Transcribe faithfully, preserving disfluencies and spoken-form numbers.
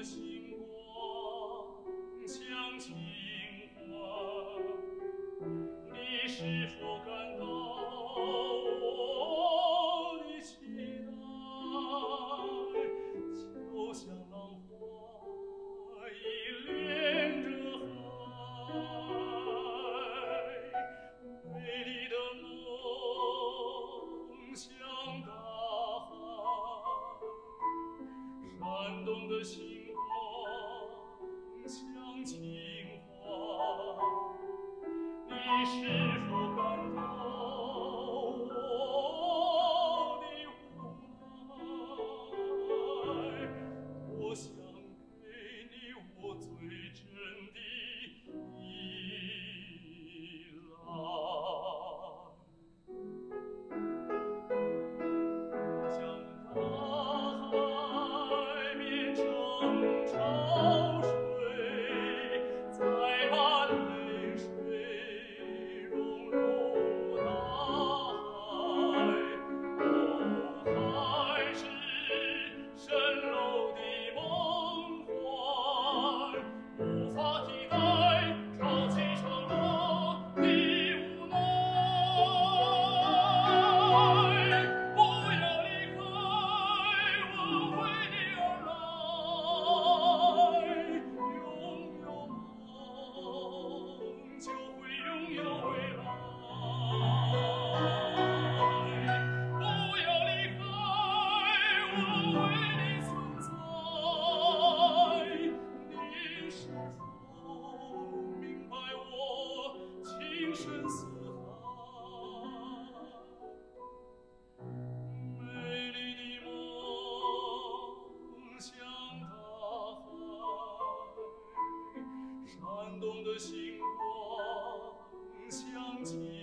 星光像情话，你是否感到我的期待？就像浪花依恋着海，美丽的梦像大海，闪动的星光像情话，你是否感到我的无奈？我想给你我最真的依赖。像大海变成潮水，再把泪水融入大海。哦，海是蜃楼的梦幻，无法替代潮起潮落的无奈。不要离开，我为你而来。拥有梦，就会拥有未来。不要离开，我为你存在。你是否明白我情深似海？美丽的梦像大海，闪动的星光像情